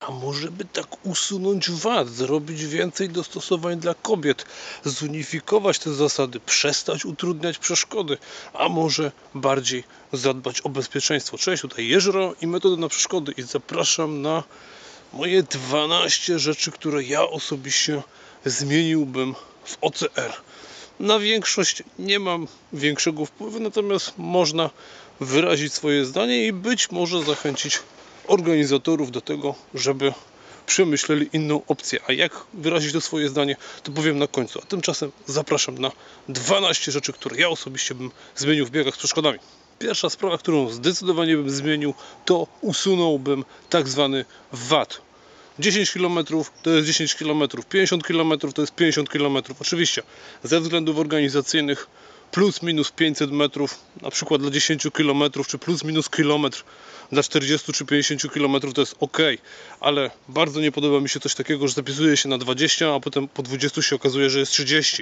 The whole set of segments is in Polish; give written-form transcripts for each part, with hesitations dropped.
a może by tak usunąć VAT, zrobić więcej dostosowań dla kobiet, zunifikować te zasady, przestać utrudniać przeszkody, a może bardziej zadbać o bezpieczeństwo. Cześć, tutaj Jeżro i Metody na Przeszkody i zapraszam na moje 12 rzeczy, które ja osobiście zmieniłbym w OCR. Na większość nie mam większego wpływu, natomiast można wyrazić swoje zdanie i być może zachęcić organizatorów do tego, żeby przemyśleli inną opcję. A jak wyrazić to swoje zdanie, to powiem na końcu. A tymczasem zapraszam na 12 rzeczy, które ja osobiście bym zmienił w biegach z przeszkodami. Pierwsza sprawa, którą zdecydowanie bym zmienił, to usunąłbym tak zwany VAT. 10 km to jest 10 km, 50 km to jest 50 km. Oczywiście ze względów organizacyjnych plus minus 500 metrów, na przykład dla 10 km, czy plus minus kilometr dla 40 czy 50 km to jest ok, ale bardzo nie podoba mi się coś takiego, że zapisuje się na 20, a potem po 20 się okazuje, że jest 30.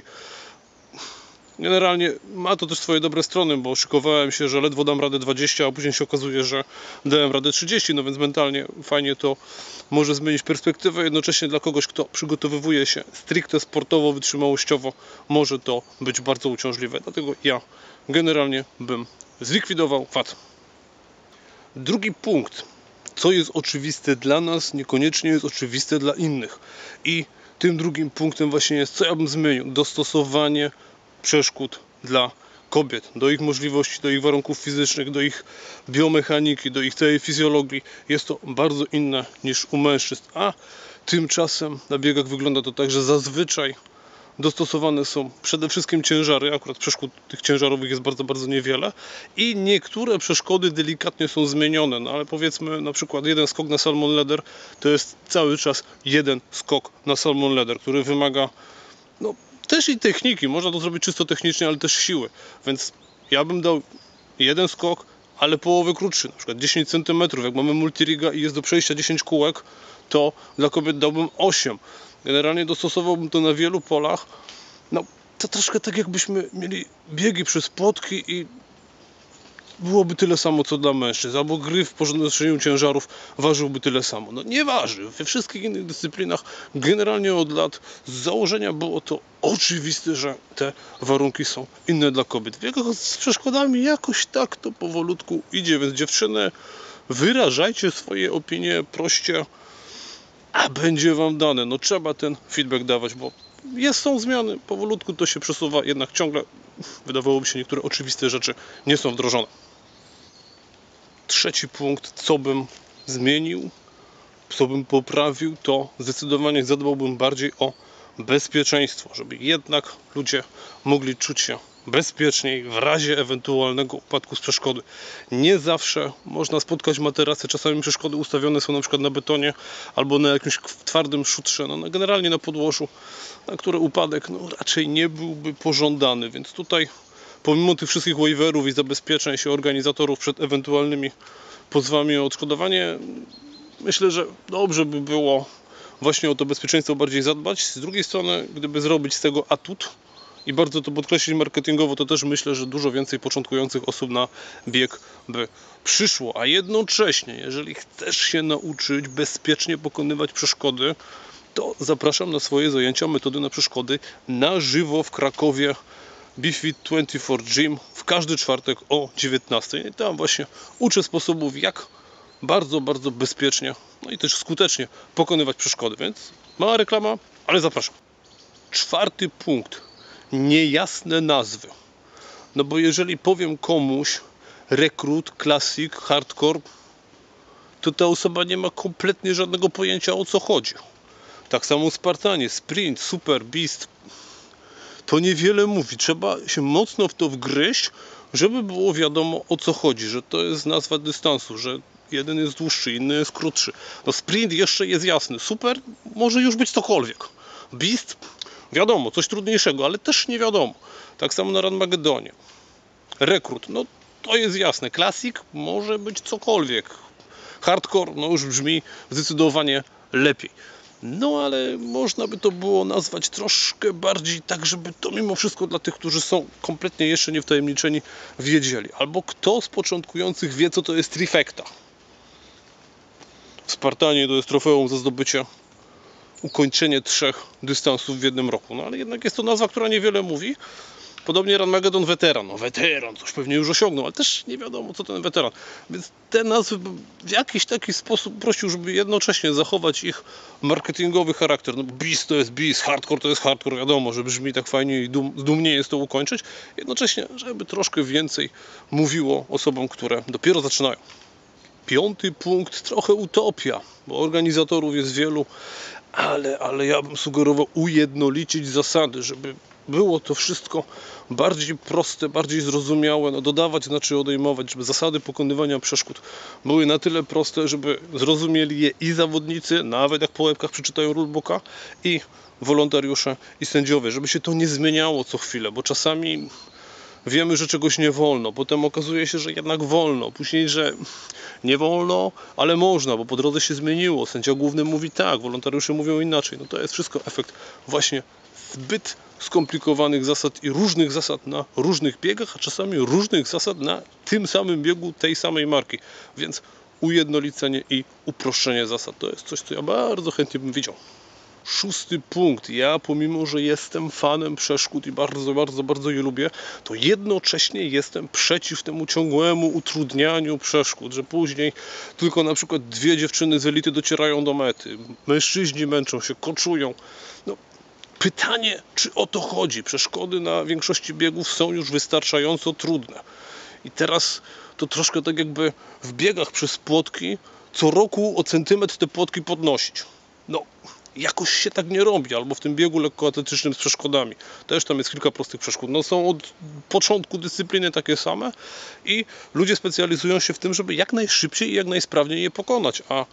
Generalnie ma to też swoje dobre strony, bo szykowałem się, że ledwo dam radę 20, a później się okazuje, że dałem radę 30, no więc mentalnie fajnie to może zmienić perspektywę. Jednocześnie dla kogoś, kto przygotowywuje się stricte sportowo, wytrzymałościowo, może to być bardzo uciążliwe. Dlatego ja generalnie bym zlikwidował VAT. Drugi punkt. Co jest oczywiste dla nas, niekoniecznie jest oczywiste dla innych. I tym drugim punktem właśnie jest, co ja bym zmienił. Dostosowanie przeszkód dla kobiet, do ich możliwości, do ich warunków fizycznych, do ich biomechaniki, do ich całej fizjologii. Jest to bardzo inne niż u mężczyzn, a tymczasem na biegach wygląda to tak, że zazwyczaj dostosowane są przede wszystkim ciężary, akurat przeszkód tych ciężarowych jest bardzo, bardzo niewiele i niektóre przeszkody delikatnie są zmienione, no ale powiedzmy na przykład jeden skok na salmon leather to jest cały czas jeden skok na salmon leather, który wymaga też i techniki, można to zrobić czysto technicznie, ale też siły, więc ja bym dał jeden skok, ale połowę krótszy, na przykład 10 cm, jak mamy multiriga i jest do przejścia 10 kółek, to dla kobiet dałbym 8. Generalnie dostosowałbym to na wielu polach. No, to troszkę tak jakbyśmy mieli biegi przez płotki i byłoby tyle samo co dla mężczyzn, albo gry w podnoszeniu ciężarów ważyłby tyle samo. No nie waży. We wszystkich innych dyscyplinach generalnie od lat z założenia było to oczywiste, że te warunki są inne dla kobiet. W biegach z przeszkodami jakoś tak to powolutku idzie, więc dziewczyny, wyrażajcie swoje opinie, proście, a będzie wam dane. No trzeba ten feedback dawać, bo są zmiany, powolutku to się przesuwa, jednak ciągle wydawałoby się niektóre oczywiste rzeczy nie są wdrożone. Trzeci punkt, co bym zmienił, co bym poprawił, to zdecydowanie zadbałbym bardziej o bezpieczeństwo, żeby jednak ludzie mogli czuć się bezpieczniej w razie ewentualnego upadku z przeszkody. Nie zawsze można spotkać materacje, czasami przeszkody ustawione są na przykład na betonie albo na jakimś twardym szutrze, generalnie na podłożu, na które upadek raczej nie byłby pożądany, więc tutaj pomimo tych wszystkich waiverów i zabezpieczeń się organizatorów przed ewentualnymi pozwami o odszkodowanie, myślę, że dobrze by było właśnie o to bezpieczeństwo bardziej zadbać. Z drugiej strony, gdyby zrobić z tego atut i bardzo to podkreślić marketingowo, to też myślę, że dużo więcej początkujących osób na bieg by przyszło. A jednocześnie, jeżeli chcesz się nauczyć bezpiecznie pokonywać przeszkody, to zapraszam na swoje zajęcia Metody na Przeszkody na żywo w Krakowie. BeFit24 Gym w każdy czwartek o 19. I tam właśnie uczę sposobów, jak bardzo, bardzo bezpiecznie, i też skutecznie pokonywać przeszkody, więc mała reklama, ale zapraszam. Czwarty punkt. Niejasne nazwy. No bo jeżeli powiem komuś rekrut, classic, hardcore, to ta osoba nie ma kompletnie żadnego pojęcia, o co chodzi. Tak samo Spartanie, sprint, super, beast. To niewiele mówi. Trzeba się mocno w to wgryźć, żeby było wiadomo, o co chodzi, że to jest nazwa dystansu, że jeden jest dłuższy, inny jest krótszy. No sprint jeszcze jest jasny. Super może już być cokolwiek. Beast, wiadomo, coś trudniejszego, ale też nie wiadomo. Tak samo na Ranmagedonie. Rekrut, to jest jasne. Classic może być cokolwiek. Hardcore, już brzmi zdecydowanie lepiej. Ale można by to było nazwać troszkę bardziej tak, żeby to mimo wszystko dla tych, którzy są kompletnie jeszcze niewtajemniczeni, wiedzieli. Albo kto z początkujących wie, co to jest trifecta. W Spartanie to jest trofeum za zdobycie, ukończenie 3 dystansów w jednym roku. No ale jednak jest to nazwa, która niewiele mówi. Podobnie Ranmagedon weteran. No weteran, coś pewnie już osiągnął, ale też nie wiadomo co ten weteran. Więc te nazwy w jakiś taki sposób prosił, żeby jednocześnie zachować ich marketingowy charakter. No Beast to jest Beast, Hardcore to jest Hardcore, wiadomo, że brzmi tak fajnie i dumnie jest to ukończyć. Jednocześnie, żeby troszkę więcej mówiło osobom, które dopiero zaczynają. 5. punkt, trochę utopia, bo organizatorów jest wielu, ale ja bym sugerował ujednolicić zasady, żeby było to wszystko bardziej proste, bardziej zrozumiałe, no dodawać znaczy odejmować, żeby zasady pokonywania przeszkód były na tyle proste, żeby zrozumieli je i zawodnicy, nawet jak po łebkach przeczytają rulebooka, i wolontariusze i sędziowie, żeby się to nie zmieniało co chwilę, bo czasami wiemy, że czegoś nie wolno, potem okazuje się, że jednak wolno, później, że nie wolno, ale można, bo po drodze się zmieniło, sędzia główny mówi tak, wolontariusze mówią inaczej, no to jest wszystko efekt właśnie zbyt skomplikowanych zasad i różnych zasad na różnych biegach, a czasami różnych zasad na tym samym biegu tej samej marki, więc ujednolicenie i uproszczenie zasad to jest coś, co ja bardzo chętnie bym widział. 6. punkt. Ja pomimo, że jestem fanem przeszkód i bardzo je lubię, to jednocześnie jestem przeciw temu ciągłemu utrudnianiu przeszkód, że później tylko na przykład 2 dziewczyny z elity docierają do mety, mężczyźni męczą się, koczują. No, pytanie, czy o to chodzi? Przeszkody na większości biegów są już wystarczająco trudne. I teraz to troszkę tak jakby w biegach przez płotki co roku o centymetr te płotki podnosić. No, jakoś się tak nie robi, albo w tym biegu lekkoatletycznym z przeszkodami. Też tam jest kilka prostych przeszkód. No są od początku dyscypliny takie same i ludzie specjalizują się w tym, żeby jak najszybciej i jak najsprawniej je pokonać, a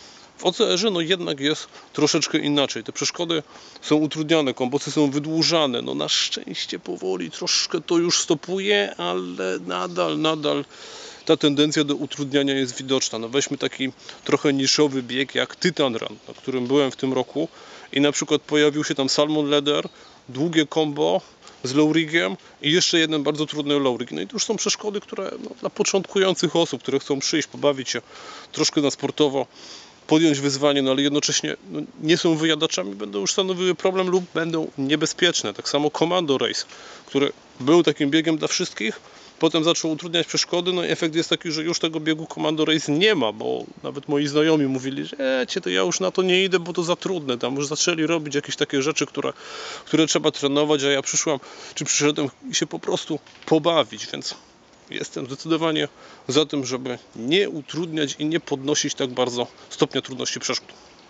w OCR-ze no jednak jest troszeczkę inaczej. Te przeszkody są utrudniane, kombosy są wydłużane. No na szczęście powoli troszkę to już stopuje, ale nadal ta tendencja do utrudniania jest widoczna. No weźmy taki trochę niszowy bieg jak Titan Run, na którym byłem w tym roku i na przykład pojawił się tam Salmon Leather, długie combo z low rigiem i jeszcze jeden bardzo trudny low rig. No i to już są przeszkody, które dla początkujących osób, które chcą przyjść, pobawić się troszkę na sportowo, podjąć wyzwanie, no ale jednocześnie nie są wyjadaczami, będą już stanowiły problem lub będą niebezpieczne. Tak samo Commando Race, który był takim biegiem dla wszystkich, potem zaczął utrudniać przeszkody, no i efekt jest taki, że już tego biegu Commando Race nie ma, bo nawet moi znajomi mówili, że to ja już na to nie idę, bo to za trudne, tam już zaczęli robić jakieś takie rzeczy, które trzeba trenować, a ja przyszedłem się po prostu pobawić, więc jestem zdecydowanie za tym, żeby nie utrudniać i nie podnosić tak bardzo stopnia trudności przeszkód.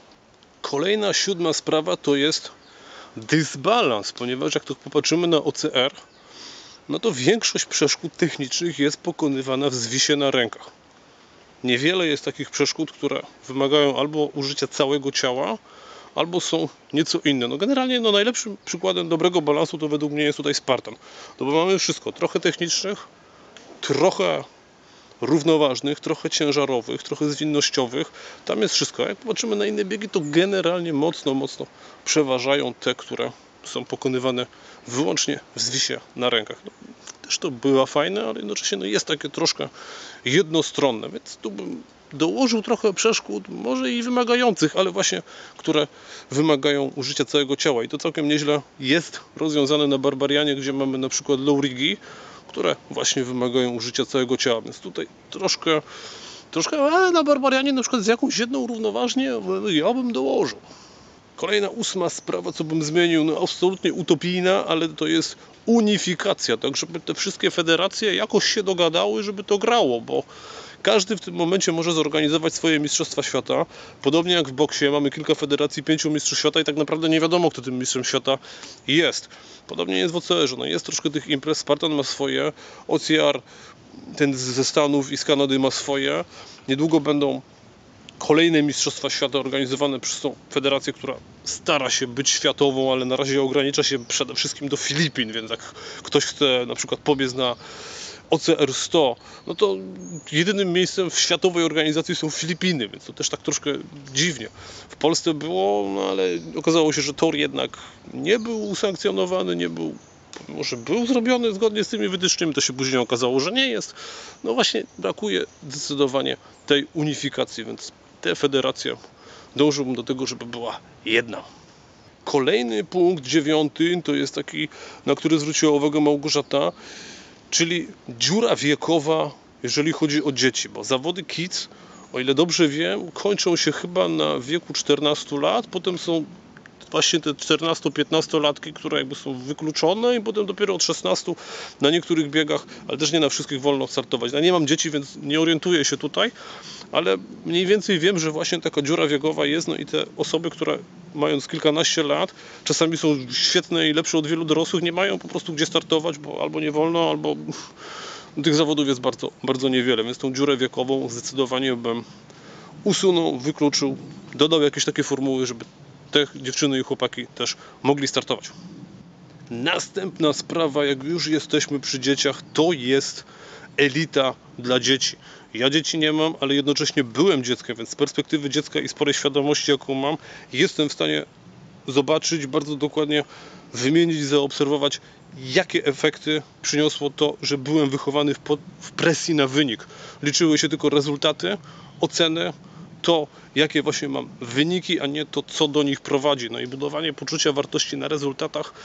Kolejna 7. sprawa to jest dysbalans, ponieważ jak to popatrzymy na OCR, no to większość przeszkód technicznych jest pokonywana w zwisie na rękach. Niewiele jest takich przeszkód, które wymagają albo użycia całego ciała, albo są nieco inne. No generalnie najlepszym przykładem dobrego balansu to według mnie jest tutaj Spartan. No bo mamy wszystko, trochę technicznych, trochę równoważnych, trochę ciężarowych, trochę zwinnościowych. Tam jest wszystko. Jak popatrzymy na inne biegi, to generalnie mocno przeważają te, które są pokonywane wyłącznie w zwisie na rękach. No, też to bywa fajne, ale jednocześnie jest takie troszkę jednostronne, więc tu bym dołożył trochę przeszkód, może i wymagających, ale właśnie, które wymagają użycia całego ciała i to całkiem nieźle jest rozwiązane na Barbarianie, gdzie mamy na przykład low rigi, które właśnie wymagają użycia całego ciała, więc tutaj troszkę, ale na Barbarianie na przykład z jakąś jedną równoważnie ja bym dołożył. Kolejna 8. sprawa, co bym zmienił, absolutnie utopijna, ale to jest unifikacja, tak żeby te wszystkie federacje jakoś się dogadały, żeby to grało, bo każdy w tym momencie może zorganizować swoje mistrzostwa świata. Podobnie jak w boksie mamy kilka federacji, 5 mistrzów świata i tak naprawdę nie wiadomo, kto tym mistrzem świata jest. Podobnie jest w OCR-ze. Jest troszkę tych imprez, Spartan ma swoje, OCR ten ze Stanów i z Kanady ma swoje. Niedługo będą kolejne mistrzostwa świata organizowane przez tą federację, która stara się być światową, ale na razie ogranicza się przede wszystkim do Filipin, więc jak ktoś chce na przykład pobiec na OCR 100, no to jedynym miejscem w światowej organizacji są Filipiny, więc to też tak troszkę dziwnie. W Polsce było, ale okazało się, że tor jednak nie był usankcjonowany, może był zrobiony zgodnie z tymi wytycznymi, to się później okazało, że nie jest. No właśnie brakuje zdecydowanie tej unifikacji, więc tę federację dążyłbym do tego, żeby była jedna. Kolejny punkt 9 to jest taki, na który zwróciła uwagę Małgorzata, czyli dziura wiekowa, jeżeli chodzi o dzieci, bo zawody kids, o ile dobrze wiem, kończą się chyba na wieku 14 lat, potem są właśnie te 14-15-latki, które jakby są wykluczone i potem dopiero od 16 na niektórych biegach, ale też nie na wszystkich wolno startować. Ja nie mam dzieci, więc nie orientuję się tutaj, ale mniej więcej wiem, że właśnie taka dziura wiekowa jest, no i te osoby, które mając kilkanaście lat, czasami są świetne i lepsze od wielu dorosłych, nie mają po prostu gdzie startować, bo albo nie wolno, albo tych zawodów jest bardzo, bardzo niewiele, więc tą dziurę wiekową zdecydowanie bym usunął, wykluczył, dodał jakieś takie formuły, żeby te dziewczyny i chłopaki też mogli startować. Następna sprawa, jak już jesteśmy przy dzieciach, to jest elita dla dzieci. Ja dzieci nie mam, ale jednocześnie byłem dzieckiem, więc z perspektywy dziecka i sporej świadomości, jaką mam, jestem w stanie zobaczyć, bardzo dokładnie wymienić, zaobserwować, jakie efekty przyniosło to, że byłem wychowany w presji na wynik. Liczyły się tylko rezultaty, oceny, to, jakie właśnie mam wyniki, a nie to, co do nich prowadzi. No i budowanie poczucia wartości na rezultatach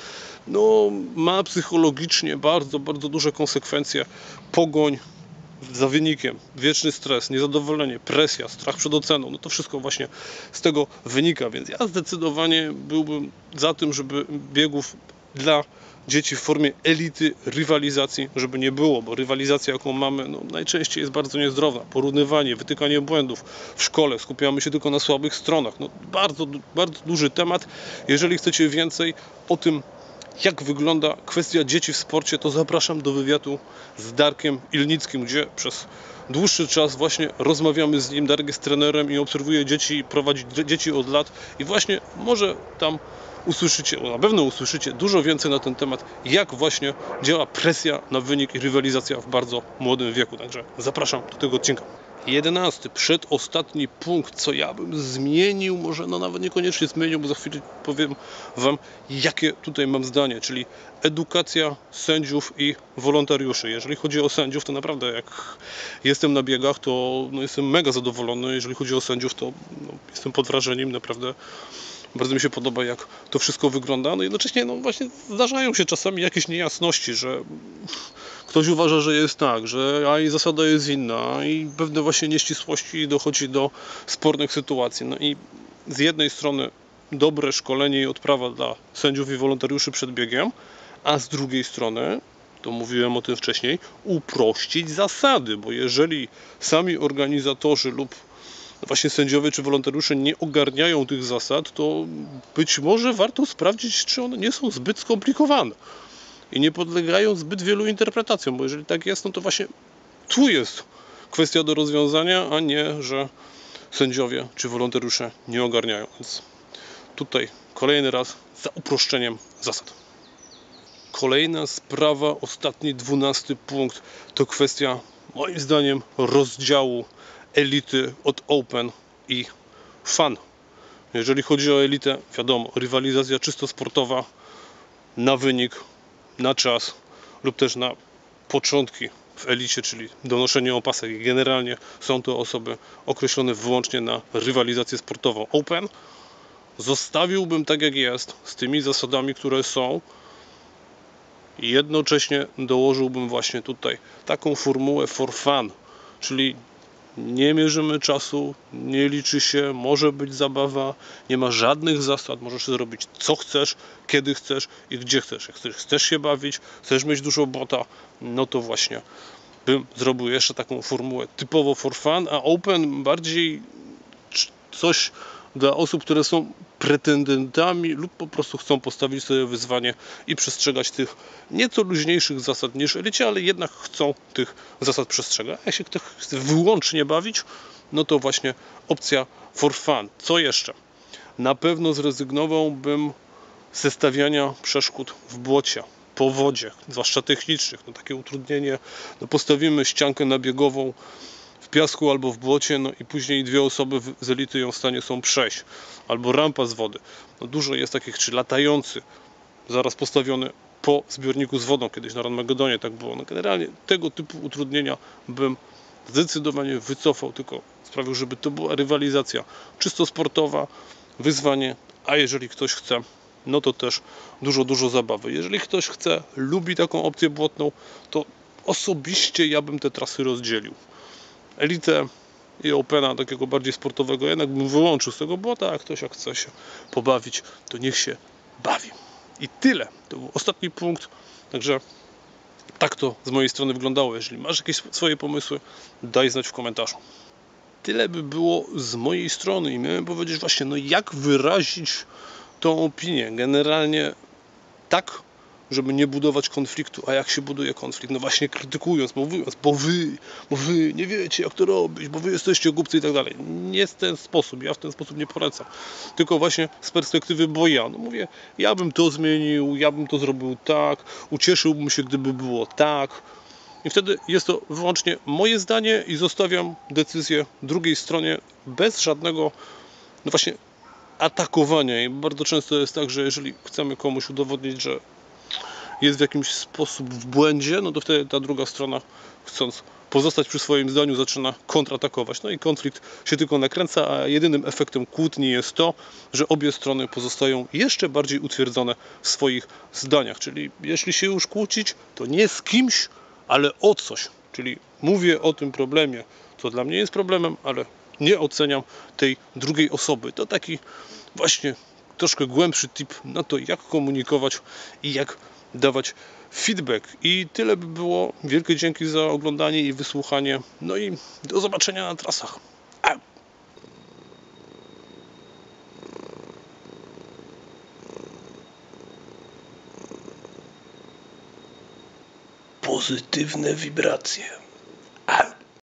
ma psychologicznie bardzo, bardzo duże konsekwencje. Pogoń za wynikiem, wieczny stres, niezadowolenie, presja, strach przed oceną, to wszystko właśnie z tego wynika, więc ja zdecydowanie byłbym za tym, żeby biegów dla dzieci w formie elity, rywalizacji, żeby nie było, bo rywalizacja, jaką mamy, najczęściej jest bardzo niezdrowa. Porównywanie, wytykanie błędów w szkole, skupiamy się tylko na słabych stronach. Bardzo, bardzo duży temat. Jeżeli chcecie więcej o tym, jak wygląda kwestia dzieci w sporcie, to zapraszam do wywiadu z Darkiem Ilnickim, gdzie przez dłuższy czas właśnie rozmawiamy z nim. Darek jest trenerem i obserwuje dzieci, prowadzi dzieci od lat i właśnie może tam usłyszycie, na pewno usłyszycie dużo więcej na ten temat, jak właśnie działa presja na wynik i rywalizacja w bardzo młodym wieku. Także zapraszam do tego odcinka. 11. Przedostatni punkt, co ja bym zmienił, może nawet niekoniecznie zmienił, bo za chwilę powiem Wam, jakie tutaj mam zdanie, czyli edukacja sędziów i wolontariuszy. Jeżeli chodzi o sędziów, to naprawdę jak jestem na biegach, to jestem mega zadowolony. Jeżeli chodzi o sędziów, to jestem pod wrażeniem, naprawdę bardzo mi się podoba, jak to wszystko wygląda. Jednocześnie właśnie zdarzają się czasami jakieś niejasności, że ktoś uważa, że jest tak, że i zasada jest inna i pewne właśnie nieścisłości dochodzi do spornych sytuacji. I z jednej strony dobre szkolenie i odprawa dla sędziów i wolontariuszy przed biegiem, a z drugiej strony, to mówiłem o tym wcześniej, uprościć zasady, bo jeżeli sami organizatorzy lub właśnie sędziowie czy wolontariusze nie ogarniają tych zasad, to być może warto sprawdzić, czy one nie są zbyt skomplikowane i nie podlegają zbyt wielu interpretacjom, bo jeżeli tak jest, to właśnie tu jest kwestia do rozwiązania, a nie, że sędziowie czy wolontariusze nie ogarniają. Więc tutaj kolejny raz za uproszczeniem zasad. Kolejna sprawa, ostatni 12 punkt, to kwestia moim zdaniem rozdziału elity od Open i Fun. Jeżeli chodzi o elitę, wiadomo, rywalizacja czysto sportowa na wynik, na czas lub też na początki w elicie, czyli donoszenie opasek. I generalnie są to osoby określone wyłącznie na rywalizację sportową. Open zostawiłbym tak jak jest, z tymi zasadami, które są. I jednocześnie dołożyłbym właśnie tutaj taką formułę for fun, czyli nie mierzymy czasu, nie liczy się, może być zabawa, nie ma żadnych zasad, możesz zrobić co chcesz, kiedy chcesz i gdzie chcesz. Jak chcesz się bawić, chcesz mieć dużo bota, to właśnie bym zrobił jeszcze taką formułę typowo for fun, a open bardziej coś dla osób, które są pretendentami lub po prostu chcą postawić sobie wyzwanie i przestrzegać tych nieco luźniejszych zasad niż elicie, ale jednak chcą tych zasad przestrzegać. A jak się ktoś chce wyłącznie bawić, to właśnie opcja for fun. Co jeszcze? Na pewno zrezygnowałbym ze stawiania przeszkód w błocie, po wodzie, zwłaszcza technicznych. Takie utrudnienie, postawimy ściankę nabiegową w piasku albo w błocie, i później dwie osoby z elity ją w stanie są przejść, albo rampa z wody. Dużo jest takich, czy latający, zaraz postawiony po zbiorniku z wodą, kiedyś na Armagedonie tak było. Generalnie tego typu utrudnienia bym zdecydowanie wycofał, tylko sprawił, żeby to była rywalizacja czysto sportowa, wyzwanie, a jeżeli ktoś chce, no to też dużo zabawy. Jeżeli ktoś chce, lubi taką opcję błotną, to osobiście ja bym te trasy rozdzielił. Elitę i Opena takiego bardziej sportowego jednak bym wyłączył z tego błota, a ktoś jak chce się pobawić, to niech się bawi. I tyle. To był ostatni punkt, także tak to z mojej strony wyglądało. Jeżeli masz jakieś swoje pomysły, daj znać w komentarzu. Tyle by było z mojej strony i miałem powiedzieć właśnie, no jak wyrazić tą opinię. Generalnie tak, żeby nie budować konfliktu. A jak się buduje konflikt? No właśnie krytykując, mówiąc, bo wy nie wiecie jak to robić, bo wy jesteście głupcy i tak dalej. Nie w ten sposób, ja w ten sposób nie polecam. Tylko właśnie z perspektywy, bo ja, no mówię, ja bym to zmienił, ja bym to zrobił tak, ucieszyłbym się, gdyby było tak. I wtedy jest to wyłącznie moje zdanie i zostawiam decyzję drugiej stronie bez żadnego, no właśnie, atakowania. I bardzo często jest tak, że jeżeli chcemy komuś udowodnić, że jest w jakiś sposób w błędzie, no to wtedy ta druga strona, chcąc pozostać przy swoim zdaniu, zaczyna kontratakować. No i konflikt się tylko nakręca, a jedynym efektem kłótni jest to, że obie strony pozostają jeszcze bardziej utwierdzone w swoich zdaniach. Czyli jeśli się już kłócić, to nie z kimś, ale o coś. Czyli mówię o tym problemie, co dla mnie jest problemem, ale nie oceniam tej drugiej osoby. To taki właśnie troszkę głębszy tip na to, jak komunikować i jak dawać feedback. I tyle by było. Wielkie dzięki za oglądanie i wysłuchanie. No i do zobaczenia na trasach. Pozytywne wibracje.